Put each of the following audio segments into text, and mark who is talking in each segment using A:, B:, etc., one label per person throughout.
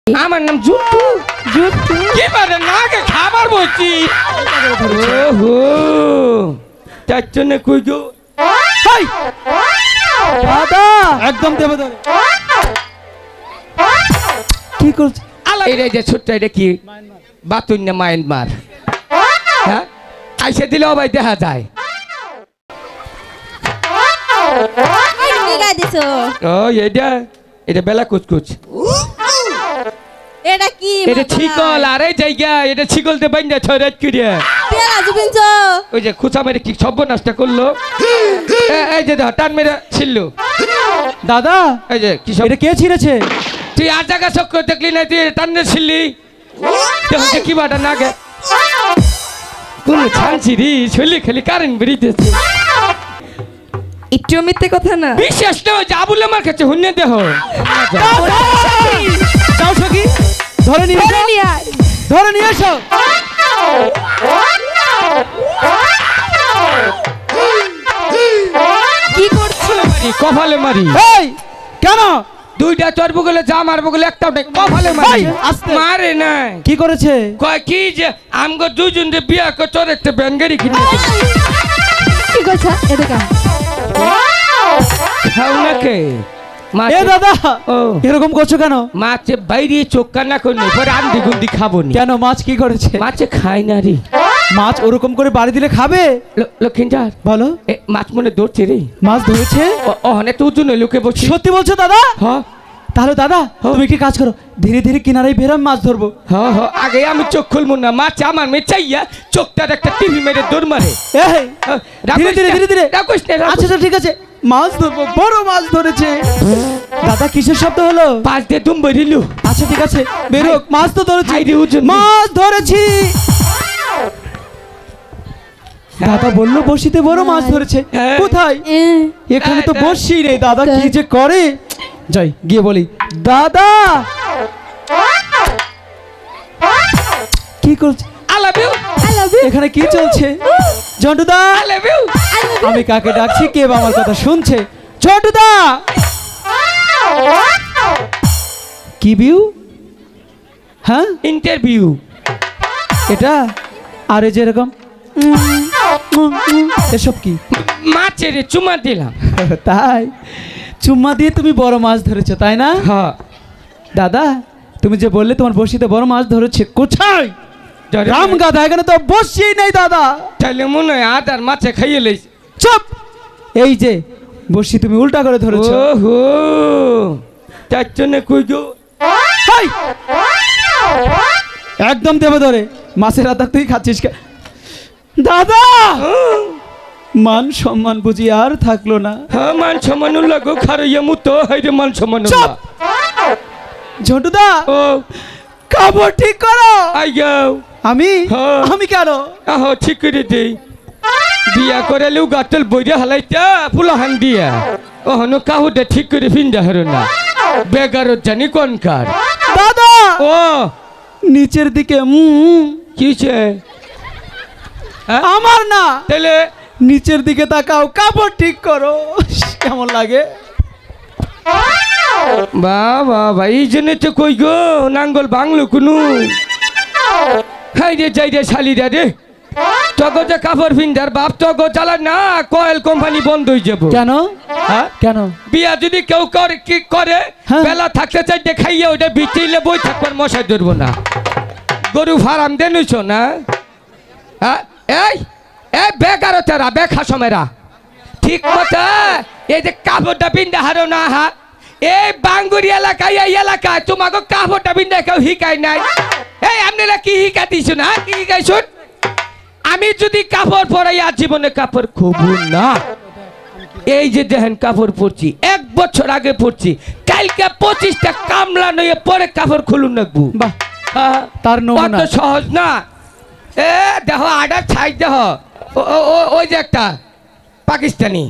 A: আমার নাম জুট্টু। জুট্টু কি মানে নাকে খাবার বলছি। ওহো তার জন্য কই গো হাই দাদা একদম দেব ধরে কি করছ আলা এই যে ছোট্ট এটা কি বাতুন না মায়ানমার। হ্যাঁ আইসে দিলেও ভাই দেখা যায়।
B: কি গাই দিছো?
A: ও এটা বেলা কুচকুচ।
B: এটা কি?
A: এটা ছিকল আরে জায়গা এটা ছিকলতে বাইন্দা ছয়রাত করিয়া
B: পেলা জুবিনছো
A: ওই যে খুচা মেরে কি সর্বনাশটা করলো। এই যে টান মেরে ছিল
C: দাদা
A: এই যে কি সব
C: এটা কে ছিঁড়েছে?
A: তুই আর জায়গা চক্কর দেখলি না তুই টাননে ছিলি দেখে কি বাটা না গে কোন ছানছি রে ছলি খালি কারেন্ট বেরিয়েছে।
B: একটু মিথ্যে কথা না
A: বিশেষ না যাবুলে আমার কাছে হুন্নে দেহ
C: যাও সখী ধরে নিয়ে ধরে নিয়ে এসো।
B: কি করছো?
A: কপালে মারি।
C: এই কেন
A: দুইটা চড়ব গেলে যা মারবো গেলে একটা কপালে মারি মারে না।
C: কি করেছে?
A: কয় কি যে আমগো দুজন যে বিয়া করে তোর একটা ব্যানগাড়ি কিনে
B: কি করছ? এদিকে
A: খাও না কে
C: এ দাদা
A: ও
C: এরকম করছো কেন?
A: মাছে বাইরে চোখ কান্না করনি পরে আন্দি গুন্দি খাবো নি।
C: কেন মাছ কি করেছে?
A: মাছে খাই না রে।
C: মাছ ওরকম করে বাড়ি দিলে খাবে?
A: লক্ষিণদার
C: বলো
A: মাছ মনে ধরছে রে।
C: মাছ ধরেছে?
A: অনেক তো উজুন লোকে বসে
C: সত্যি বলছো দাদা?
A: হ্যাঁ
C: তাহলে দাদা তুমি কি কাজ করো ধীরে ধীরে কিনারায় বেরাম মাছ ধরবো।
A: হ্যাঁ হ্যাঁ আগে আমি চোখ খুলবো না মাছ আমার মেচাইয়া চোখটার একটা টিভি মেরে দৌড় মারে।
C: ধীরে ধীরে ধীরে ধীরে আচ্ছা আচ্ছা ঠিক আছে মাছ ধরবো বড় মাছ ধরেছে। দাদা কিসের শব্দ হলো?
A: পাঁচ দিয়ে দুম বেরিলু।
C: আচ্ছা ঠিক আছে বেরো মাছ তো ধরেছি মাছ ধরেছি। দাদা বললো বড়শিতে বড় মাছ ধরেছে কোথায়? এখানে তো বড়শি নেই। দাদা কি যে করে যাই গিয়ে বলি দাদা কি করছে? এখানে কি চলছে? ঝন্টুদা আমি কাকে ডাকছি কে আমার কথা শুনছে? ঝন্টুদা কি বিউ? হ্যাঁ
A: ইন্টারভিউ
C: এটা আরে যেরকম এসব কি?
A: মাছের চুমা দিলাম।
C: তাই চুম্মা দিয়ে তুমি বড় মাছ ধরেছো তাই না?
A: হ্যাঁ
C: দাদা তুমি যে বললে তোমার বড়শিতে বড় মাছ ধরেছে কোথায়? রাম গাধা এখানে তো বড়শি নেই দাদা।
A: তাহলে মনে হয় আদার মাছে খাইয়ে লইছে।
C: চুপ এই যে বড়শি তুমি উল্টা করে ধরেছো।
A: ওহো তার জন্য কই গো
C: একদম দেবে ধরে মাছের আদা তুই খাচ্ছিস দাদা। মান সম্মান বুঝি আর থাকলো না।
A: হ্যাঁ মান সম্মান লাগো খারাইয়া মুতো হাইরে মান সম্মান।
C: ঝন্টুদা
A: ও
C: কাপড় ঠিক করো।
A: আইয়াও
C: আমি আমি কেন?
A: আহ ঠিক করে দেই বিয়া করে লু গাতল বইরে হালাইতা ফুলাহান দিয়া ওহনো কাহুদে ঠিক করে ফিন্দা হরো না বেগারত জানি কোনকার।
C: দাদা
A: ও
C: নিচের দিকে
A: কিছে
C: আমার না
A: তাহলে
C: নিচের দিকে তাকাও কাপড় ঠিক করো। কেমন লাগে?
A: বাবা এই জন্য তো কই গো নাঙ্গল বাংলো কোনো হাই রে যাই রে শালিরা রে তগো যে কাপড় ফিন্দার বাপ তগো চালা না কয়েল কোম্পানি বন্ধ হয়ে যাবো।
C: কেন?
A: হ্যাঁ
C: কেন?
A: বিয়া যদি কেউ করে কি করে বেলা থাকতে চাই দেখাইয়া ওটা বিচিলে বই থাকবার মশাই ধরবো না। গরু ফার্ম দেনছ না? হ্যাঁ এই এই বেকারতেরা বেখাসমেরা ঠিক মতো এই যে কাপড়টা বিন্দা হারো না হা এই বাঙ্গুরি এলাকায় এই এলাকায় তোমাকে কাপড়টা বিন্দা কেউ হিকাই নাই। এই আপনারা কি হিকা দিছ না কি হিকাইছুন? আমি যদি কাপড় পরাই আর জীবনে কাপড় খুবু না। এই যে দেখেন কাপড় পরছি 1 বছর আগে পরছি কালকে 25টা কামলা নয়ে পরে কাপড় খুলুন রাখবো।
C: বাহ তার নমুনা
A: অত সহজ না। এ দেখো আডার ছাই দেহ ওই যে একটা পাকিস্তানি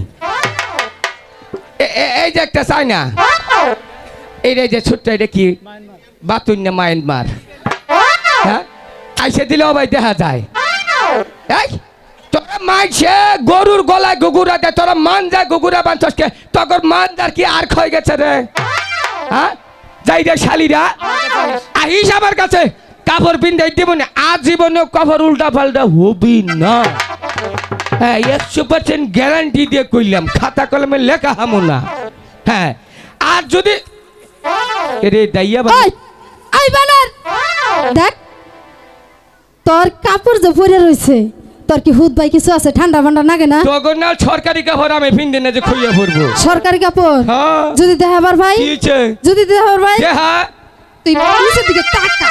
A: এই যে একটা চায়না এই যে ছোট্ট এটা কি বাতুন না মায়ানমার। হ্যাঁ আইসে দিলেও ভাই দেখা যায়। এই তোরা মাইছে গরুর গলায় গুগুরা দে তোরা মান যায় গুগুরা বান্ধসকে তখন মান যার কি আর ক্ষয় গেছে রে। হ্যাঁ যাই রে শালিরা আহিস আমার কাছে কাপড় পিন্ধাই দিব না আজীবনে কাপড় উল্টা পাল্টা হবি না হ্যাঁ 100% গ্যারান্টি দিয়ে কইলাম খাতা কলমে লেখা হামো না হ্যাঁ আর যদি এরে দাইয়া
B: ওই আই বানার দেখ তোর কাপড় যে পরে রইছে তোর কি হুদ ভাই কিছু আছে ঠান্ডা ফান্ডা লাগে না
A: তখন না সরকারি কাপড় আমি পিন্দে না যে খুইয়া পড়বো
B: সরকারি কাপড়
A: হ্যাঁ
B: যদি দেখাবার ভাই
A: কি হইছে
B: যদি দেখাবার ভাই
A: দেহা
B: তুই নিচের দিকে তাকা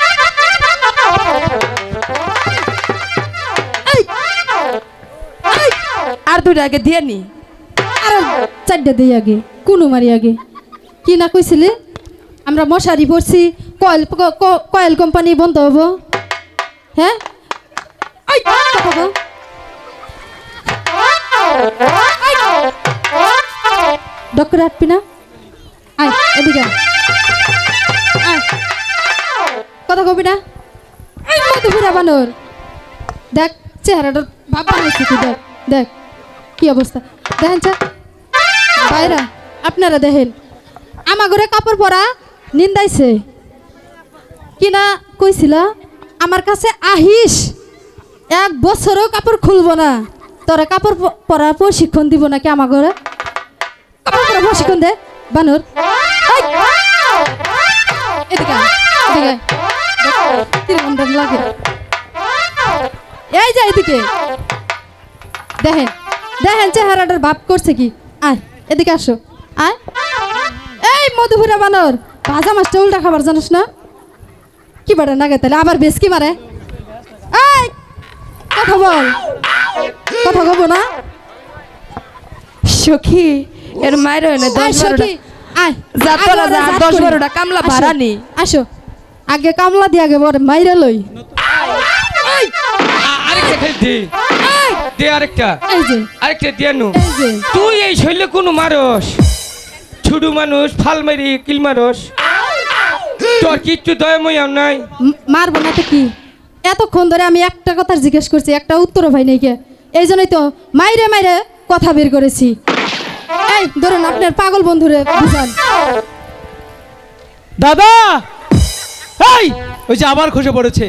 B: এই, এই,
D: আর দুটো আগে দিয়ে নি
B: আরে চারটা দেই আগে কোনো মারি আগে কি না কইছিলি আমরা মশারি পরছি কয়েল কোম্পানি বন্ধ হবো হ্যাঁ এই, কথা বল। ডক্টর আটবি না আয় এদিকে আয়। আয় কথা কবি না এই মধুপুরা বানর দেখ চেহারাটার ভাব বানাইছি তুই দেখ দেখ কি অবস্থা দেখেন চা বাইরা আপনারা দেখেন আমার ঘরে কাপড় পরা নিন্দাইছে কিনা কইছিল আমার কাছে আহিস 1 বছরও কাপড় খুলবো না তোরা কাপড় পরা প্রশিক্ষণ দিব নাকি আমার ঘরে কাপড় পরা প্রশিক্ষণ দে বানর এই, এদিকে আয়, এদিকে আয়। দেখ, কিরকম দাম লাগে এই যে এদিকে দেখেন দেখেন চেহারাটার ভাব করছে কি আয় এদিকে আসো আয় এই মধুপুরা বানর ভাজা মাছটা উল্টা খাবার জানিস না কি বাড়ে না তাহলে আবার বেশ কি মারে এই কথা বল কথা কব না
D: সখী এর মায়ের হয় না
B: আয়
D: 10
B: সখী, আয়
D: যা
B: আগে
D: তোরা
B: ওরা
D: যা,
B: জাত
D: 10
B: করি।
D: 12টা কামলা
B: আসো,
D: ভাড়া নি।
B: আসো আগে কামলা দিয়ে আগে বড় মাইরে লই এই,
A: আরেকটা খেল দে
B: এই,
A: দে আরেকটা
B: এই যে
A: আরেকটা দিয়ে নু
B: এই যে
A: তুই এই শৈলে কোনো মারস ছুডু মানুষ ফাল মারি কিল মারস তোর কিচ্ছু দয়াময় নাই
B: মারবো না তো কি এতক্ষণ ধরে আমি একটা কথা জিজ্ঞেস করছি একটা উত্তর ভাই নাই কে এই জন্যই তো মাইরে মাইরে কথা বের করেছি এই ধরুন আপনার পাগল বন্ধুরে বুঝান
C: দাদা এই ওই যে আবার খসে পড়েছে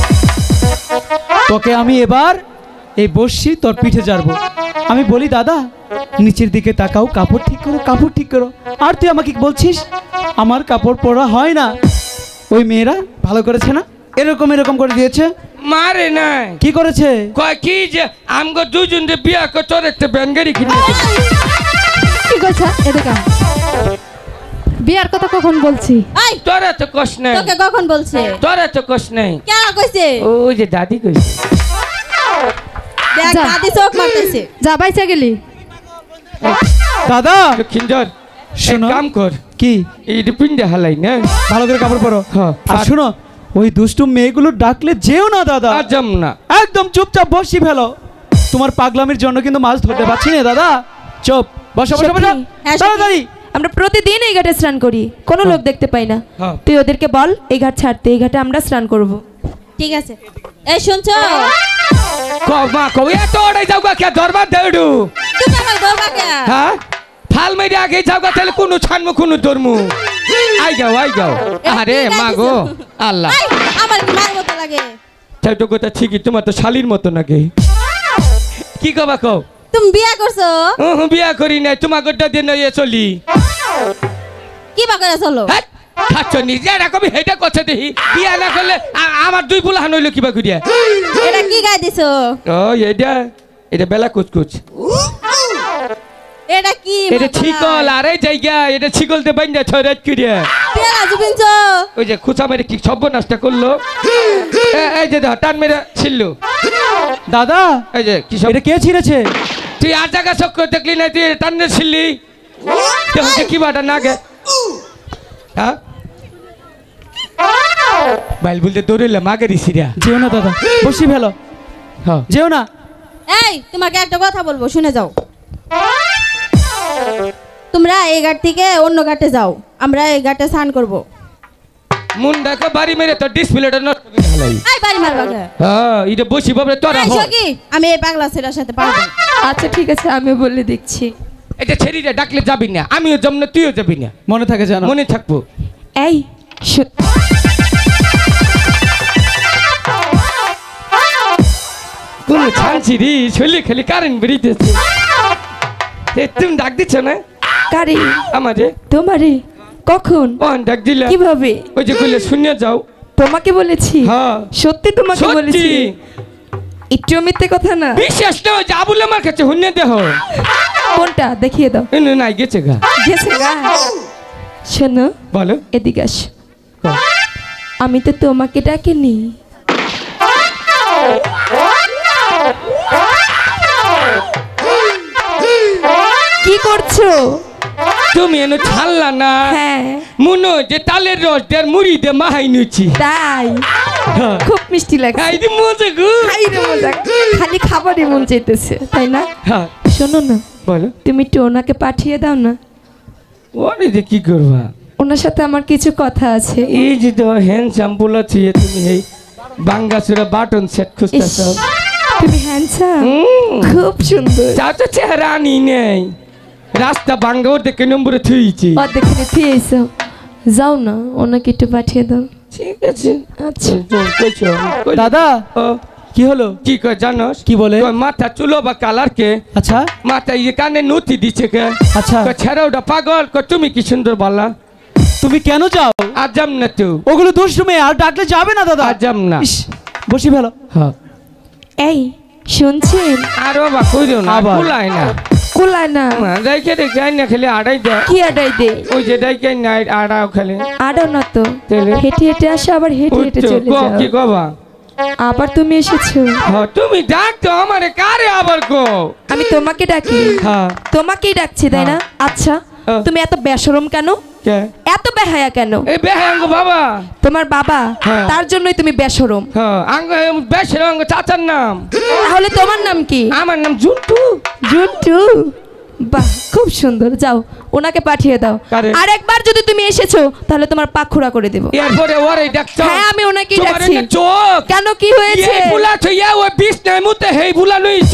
C: তোকে আমি এবার এই বসছি তোর পিঠে জারবো আমি বলি দাদা নিচের দিকে তাকাও কাপড় ঠিক করো কাপড় ঠিক করো আর তুই আমাকে বলছিস আমার কাপড় পরা হয় না ওই মেয়েরা ভালো করেছে না এরকম এরকম করে দিয়েছে
A: মারে নাই
C: কি করেছে
A: কয় কি যে আমগো দুজন যে বিয়া কর তোর একটা ব্যাঙ্গারি কিনে
B: কি কইছা এদিকে আয়। বিয়ার কথা কখন বলছি
E: এই
A: তোরা তো কষ্ট নাই
E: তোকে কখন বলছে
A: তোরা তো কষ্ট নাই
E: কেন কইছে
A: ওই যে দাদি কইছে
E: দেখ
B: যা।
E: দাদি চোখ মারতেছে
B: যা বাইচা গেলি
C: দাদা
A: খিঞ্জর
C: শোনো।
A: কাম কর
C: কি
A: এই পিন্ডে হালাই না
C: ভালো করে কাপড় পরো
A: হ্যাঁ।
C: আর শোনো ওই দুষ্টু মেয়েগুলো ডাকলে যেও না দাদা
A: আজম না
C: একদম চুপচাপ বসি ফেলো তোমার পাগলামির জন্য কিন্তু মাছ ধরতে পারছি না দাদা চুপ বসো বসো বসো
D: সত্যি?
E: হ্যাঁ, সত্যি।
C: তাড়াতাড়ি
D: আমরা প্রতিদিন এই ঘাটে স্নান করি কোনো লোক দেখতে পাই না
A: হ্যাঁ।
D: তুই ওদেরকে বল এই ঘাট ছাড়তে এই ঘাটে আমরা স্নান করব
E: ঠিক আছে এই শুনছো
A: মা কও এত ওড়াই যাও গা কে দরবার দেউডু
E: তুমি আমার দরবা কে
A: হ্যাঁ ফাল মেরে আগে যাও গা তাহলে কোনো ছানমু কোনো দরমু আই যাও আরে মা গো আল্লাহ
E: এই, আমার কি মার মতো লাগে
A: তাই তো কথা ঠিকই তোমার তো শালির মতো নাকি কি কবা কও
E: তুমি বিয়া করছো
A: বিয়া করি নাই তোমার গোটা দিন ইয়ে চলি
E: কি বা করে চলো
A: হ্যাঁ খাচ্ছ নিজে এরকম হেটা কথা দেখি বিয়া না করলে আমার দুই বুলাহান হইলো কিবা করিয়া
E: এটা কি গাই দিছো
A: ও এটা বেলা কুচকুচ
E: এটা কি
A: এটা ছিকল আরে জায়গা এটা ছিকলতে বাইন্দা ছয়রাত করিয়া
E: পেলা জুবিনছো
A: ওই যে খুচা মেরে কি সর্বনাশটা করলো এই যে টান মেরে ছিল
C: দাদা
A: এই যে কি সব
C: এটা কে ছিঁড়েছে
A: তুই আর জায়গা চক্র দেখলি না তুই টানলে ছিললি দেখো কি বাটা না গে হ্যাঁ বাইল বলতে দৌড়িলাম আগে রিসিরা
C: যেও না দাদা বসি ফেলো
A: হ্যাঁ
C: যেও না
E: এই তোমাকে একটা কথা বলবো শুনে যাও তোমরা এই ঘাট থেকে অন্য ঘাটে যাও আমরা এই ঘাটে স্নান করবো
A: মুন্ডাকে বাড়ি মেরে তো ডিসপ্লেটা নষ্ট করে ফেলাই
E: এই বাড়ি মারবা কে?
A: হ্যাঁ এটা বসি বাবরে তোরা
E: এই
A: হ
E: সখী, আমি এই পাগলা ছেলের সাথে পারবো না।
D: আচ্ছা ঠিক আছে আমি বলে দেখছি
A: এটা ছেড়িটা ডাকলে যাবি না আমিও যাব না তুইও যাবি না
C: মনে থাকে জানো
A: মনে থাকবো
D: এই শো-
A: কোন ছানছি রে শরীরে খালি কারেন্ট বেরিয়েছে তুমি ডাক দিচ্ছ না
D: কারে
A: আমারে
D: তোমারে কখন
A: কখন ডাক দিলা
D: কিভাবে
A: ওই যে কইলে শুনে যাও
D: তোমাকে বলেছি
A: হ্যাঁ
D: সত্যি তোমাকে
A: সত্যি
D: বলেছি একটু মিথ্যে কথা না
A: বিশ্বাস না যে আবুল আমার কাছে হুন্নে দেহ
D: কোনটা দেখিয়ে দাও
A: এনে নাই গেছে গা
D: গেছে গা শোনো
A: বলো
D: এদিকে আস আমি তো তোমাকে ডাকিনি কি করছো
A: তুমি এনে ছাড়লা না
D: হ্যাঁ
A: মুনো যে তালের রস দেড় মুড়ি দে মাহাই নিচ্ছি
D: তাই খুব মিষ্টি লাগে
A: খাইদি মজা গো
D: খালি খাবারই মন চাইতেছে তাই না
A: হ্যাঁ
D: শোনো না
A: বলো
D: তুমি একটু ওনাকে পাঠিয়ে দাও না
A: ওরে যে কি করবা
D: ওনার সাথে আমার কিছু কথা আছে
A: এই যে তো হ্যান্ডসাম বলেছি তুমি এই বাঙ্গাসুরা বাটন সেট
D: ইস,
A: খুঁজতেছ
D: তুমি হ্যান্ডসাম খুব সুন্দর
A: তাও তো চেহারা আনি নেই রাস্তা বাঙ্গা ওর দেখে নম্বরে থুইছি
D: অর্ধেক ফিরে এসো যাও না ওনাকে একটু পাঠিয়ে দাও
A: ঠিক আছে
D: আচ্ছা
A: কইছো
C: দাদা কি হলো
A: কি কয় জানোস
C: কি বলে?
A: কয় মাথা চুলো বা কালার কে
C: আচ্ছা
A: মাথা ইয়ে কানে নথি দিচ্ছে কে
C: আচ্ছা
A: কয় ছেড়ে ওটা পাগল কয় তুমি কি সুন্দর বলা
C: তুমি কেন যাও
A: আজম না তুই
C: ওগুলো দুষ্টু মেয়ে আর ডাকলে যাবে না দাদা
A: আজম না
C: ইস, বসি ভালো
A: হ্যাঁ
D: এই শুনছেন
A: আর বাবা কইরো না
C: আবার?
A: কুলায় না
D: কুলায় না
A: দেখে দেখে না খেলে আড়াই দেয়
D: কি আডাই দে
A: ওই যে দেখে না আড়াও খেলে
D: আডো না তো
A: তাহলে?
D: হেঁটে হেঁটে আসো আবার হেঁটে হেঁটে
A: উঠছো,
D: চলে
A: কও,
D: যাও
A: কি কবা
D: আবার তুমি এসেছো
A: হ্যাঁ তুমি ডাক তো আমারে কারে আবার গো
D: আমি তোমাকে ডাকি
A: হ্যাঁ
D: তোমাকেই ডাকছি তাই না আচ্ছা
A: হ্যাঁ।
D: তুমি এত বেশরম কেন
A: কে
D: এত বেহায়া কেন
A: এই বেহাঙ্গ বাবা
D: তোমার বাবা
A: হ্যাঁ।
D: তার জন্যই তুমি বেশরম
A: হ্যাঁ আঙ্গ বেশের অঙ্গ চাচার নাম
D: তাহলে তোমার নাম কি
A: আমার নাম জুন্টু
D: জুন্টু বাহ খুব সুন্দর যাও ওনাকে পাঠিয়ে দাও
A: কারে?
D: আর একবার যদি তুমি এসেছো তাহলে তোমার পাক খুঁড়া করে দেবো
A: এরপরে ওরে ডাকছ
D: হ্যাঁ আমি ওনাকেই
A: তোমার
D: ডাকছি
A: এনে চোখ
D: কেন কি হয়েছে
A: এই বুলা থইয়া ওই বিষ নাই মুতে হেই বুলা নইছ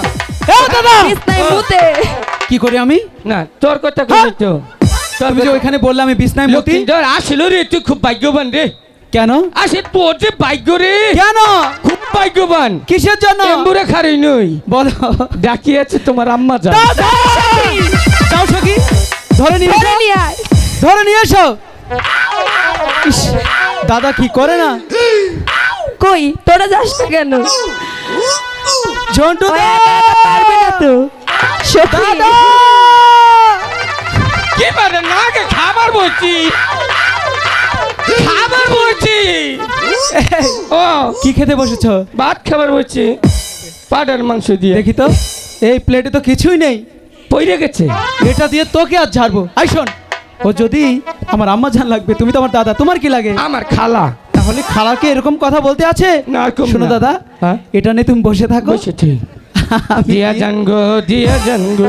C: দাদা
D: বিছনায় মুতে
C: কি করি আমি
A: না তোর কথা
C: হ্যাঁ।
A: কইছ তো
C: তুমি যে ওইখানে বললে আমি বিছনায় মতি
A: লক্ষিন্দর আসিল রে তুই খুব ভাগ্যবান রে
C: কেন
A: আসে তোর যে ভাগ্য রে
C: কেন
A: খুব ভাগ্যবান
C: কিসের জন্য
A: এম্বুরে খারি নই
C: বলো
A: ডাকিয়েছে তোমার আম্মা যা
C: দাদা! যাও সখী ধরে নিয়ে
D: ধরে
C: এসো
D: নিয়ে আয়।
C: ধরে নিয়ে এসো ইস, দাদা কি করে না
D: কই তোরা যাস না কেন
C: ঝন্টু
D: ও
C: দা!
D: একা একা পারবে না তো সত্যি
C: দাদা!
A: কি পারে নাকে খাবার বলছি খাবার বলছি
C: এই,
A: ও
C: কি খেতে বসেছো
A: ভাত খাবার বলছি পাটার মাংস দিয়ে
C: দেখি তো এই প্লেটে তো কিছুই নেই
A: পইরে গেছে
C: এটা দিয়ে তোকে আজ ঝাড়বো আই শোন ও যদি আমার আম্মা জান লাগবে তুমি তো আমার দাদা তোমার কি লাগে
A: আমার খালা
C: তাহলে খালাকে এরকম কথা বলতে আছে
A: না, এরকম
C: শোনো
A: না।
C: দাদা
A: হ্যাঁ?
C: এটা নিয়ে তুমি বসে থাকো
A: বসেছি
C: আমি-
A: দিয়া জানগো দিয়া জানগো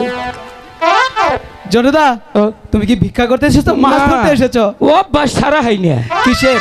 C: জনদা
A: ও
C: তুমি কি ভিক্ষা করতে এসেছো মাছ
A: না।
C: ধরতে এসেছো
A: ও বাস সারা হয়নি
C: কিসের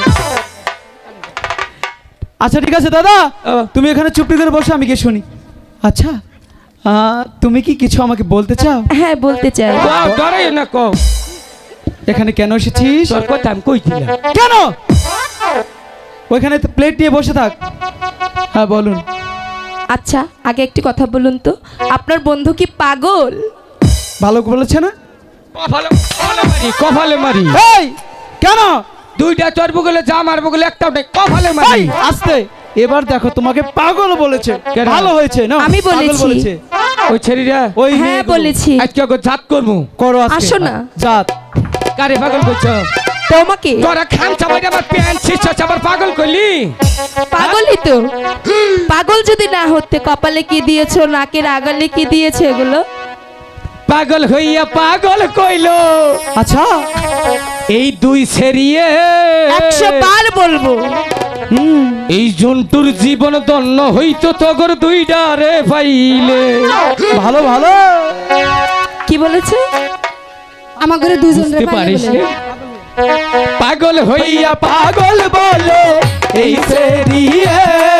C: আচ্ছা ঠিক আছে দাদা
A: ও।
C: তুমি এখানে চুপটি করে বসো আমি গিয়ে শুনি আচ্ছা তুমি কি কিছু আমাকে বলতে চাও
D: হ্যাঁ বলতে চাই
A: ডরাই না কও
C: এখানে কেন এসেছিস
A: তোর কথা আমি কইছিলাম
C: কেন ওইখানে প্লেট নিয়ে বসে থাক হ্যাঁ বলুন
D: আচ্ছা আগে একটি কথা বলুন তো আপনার বন্ধু কি পাগল
C: ভালো বলেছে না
A: কপালে কপালে মারি
C: এই কেন
A: দুইটা তোর বগলে যা মার বগলে একটাও নেই কপালে মারি
C: এই আস্তে এবার দেখো তোমাকে পাগল বলেছে
A: কেন?
C: ভালো হয়েছে না
D: আমি
C: পাগল
D: বলেছি।
C: বলেছে।
A: ওই ছেড়িরা
C: ওই
D: হ্যাঁ
C: মেয়েগুলো।
D: বলেছি
A: আজকে ওকে জাত করবো
C: করো আজকে।
D: আসো না।
C: জাত
A: কারে পাগল করছ
D: তোমাকে
A: তোরা খান চাবাই আমার প্যান্ট শিষ্য চাবার পাগল করলি
D: পাগলই তো পাগল যদি না হতে কপালে কি দিয়েছো নাকের আগালে কি দিয়েছে এগুলো
A: পাগল হইয়া পাগল কইলো
C: আচ্ছা
A: এই দুই সেরিয়ে
D: 100 বার বলবো
C: হুম
A: এই জন্তুর জীবন দন্য হইতো তগর দুইটা রে পাইলে
C: ভালো ভালো
D: কি বলেছে
B: আমার ঘরে দুজন রে
A: বুঝতে
B: পাইলে
A: পারিস
B: বলে।
A: রে? পাগল হইয়া পাগল বলে এই সেরিয়ে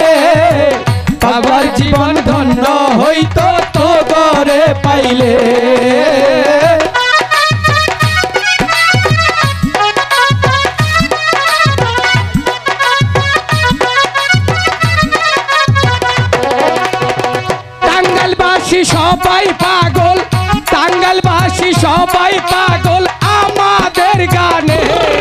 A: বাবার জীবন ধন্য হইতো তো গরে পাইলে সবাই পাগল, টাঙ্গাইলবাসী সবাই পাগল আমাদের গানে।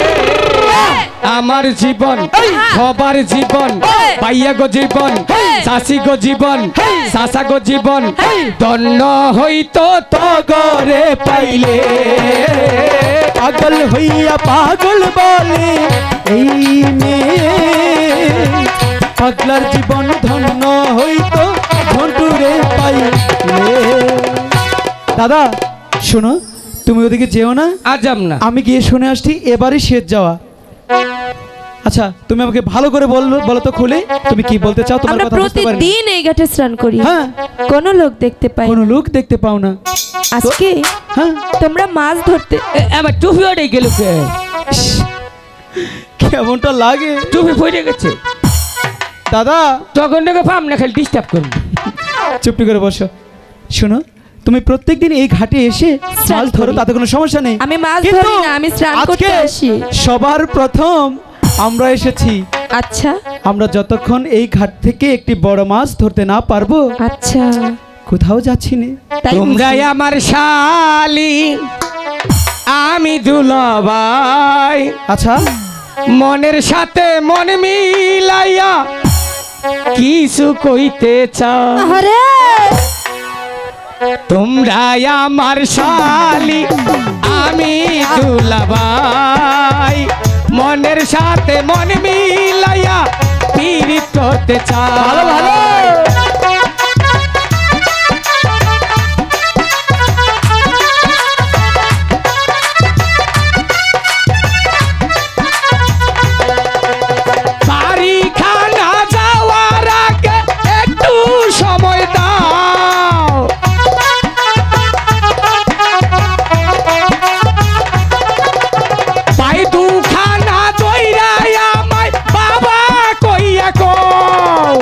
A: আমার জীবন সবার জীবন, পাইয়া গো জীবন, চাষি গো জীবন, চাষা গো জীবন, ধন্য হইতো তগরে পাইলে।
C: পাগল হইয়া পাগল বলে এই মেয়ে, পাগলার জীবন ধন্য হইতো ঘন্টুরে পাইলে। দাদা শোনো, তুমি ওদিকে যেও না,
A: আজাম না।
C: আমি গিয়ে শুনে আসছি এবারই শেষ যাওয়া। আচ্ছা তুমি আমাকে ভালো করে বলো তো খুলে, তুমি কি বলতে চাও? তোমার
D: আমরা
C: কথা বুঝতে পারিনি।
D: প্রতিদিন এই ঘাটে স্নান করি,
C: হ্যাঁ।
D: কোনো লোক দেখতে পাই
C: কোনো লোক দেখতে পাও না।
D: আজকে
C: হ্যাঁ,
D: তোমরা মাছ ধরতে
A: আবার টুপি ওটাই গেল,
C: কেমনটা লাগে?
A: টুপি পড়ে গেছে
C: দাদা
A: তখন থেকে পাম না, খালি ডিস্টার্ব করবো।
C: চুপটি করে বসো। শোনো, তুমি প্রত্যেকদিন এই ঘাটে এসে মাছ ধরো,
D: করি।
C: তাতে কোনো সমস্যা নেই।
D: আমি মাছ
C: কিন্তু
D: ধরি না, আমি স্নান করতে
C: আজকে
D: আসি।
C: সবার প্রথম আমরা এসেছি।
D: আচ্ছা
C: আমরা যতক্ষণ এই ঘাট থেকে একটি বড় মাছ ধরতে না পারবো
D: আচ্ছা,
C: কোথাও যাচ্ছি না।
D: তাই
A: তোমরাই
D: বুঝি।
A: আমার শালি, আমি দুলাভাই,
C: আচ্ছা
A: মনের সাথে মন মিলাইয়া কিছু কইতে চাও।
B: আরে
A: তোমরাই আমার শালি, আমি দুলাভাই, মনের সাথে মন মিলাইয়া পীড়িত করতে চাও।
C: ভালো ভালো।
A: বাড়ি খানা যাওয়ার আগে একটু সময় দাও। পাই দুখানা দইরাই আমায় বাবা কইয়া কও।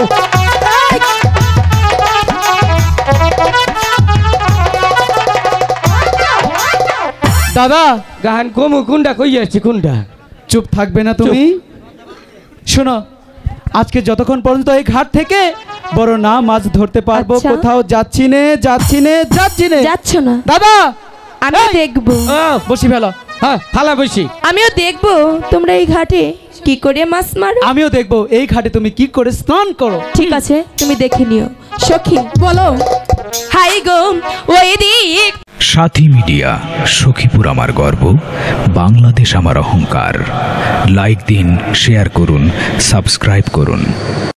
C: দাদা
A: গান কমু কুন্ডা কইয়াছি কুন্ডা।
C: চুপ থাকবে না তুমি? শোনো, আজকে যতক্ষণ পর্যন্ত এই ঘাট থেকে বড় না মাছ ধরতে পারবো,
D: আচ্ছা।
C: কোথাও যাচ্ছি নে যাচ্ছি নে যাচ্ছি নে।
D: যাচ্ছ না?
C: দাদা
D: আমি
C: এই!
D: দেখবো,
C: বসি ফেলো।
A: হ্যাঁ ফালা বসি।
D: আমিও দেখবো তোমরা এই ঘাটে কি করে মাছ মারো।
C: আমিও দেখবো এই ঘাটে তুমি কি করে স্নান করো।
D: ঠিক আছে, তুমি দেখে নিও। সখী
B: বলো।
D: হাই গো ওই দিক।
F: সাথী মিডিয়া, সখীপুর আমার গর্ব, বাংলাদেশ আমার অহংকার। লাইক দিন, শেয়ার করুন, সাবস্ক্রাইব করুন।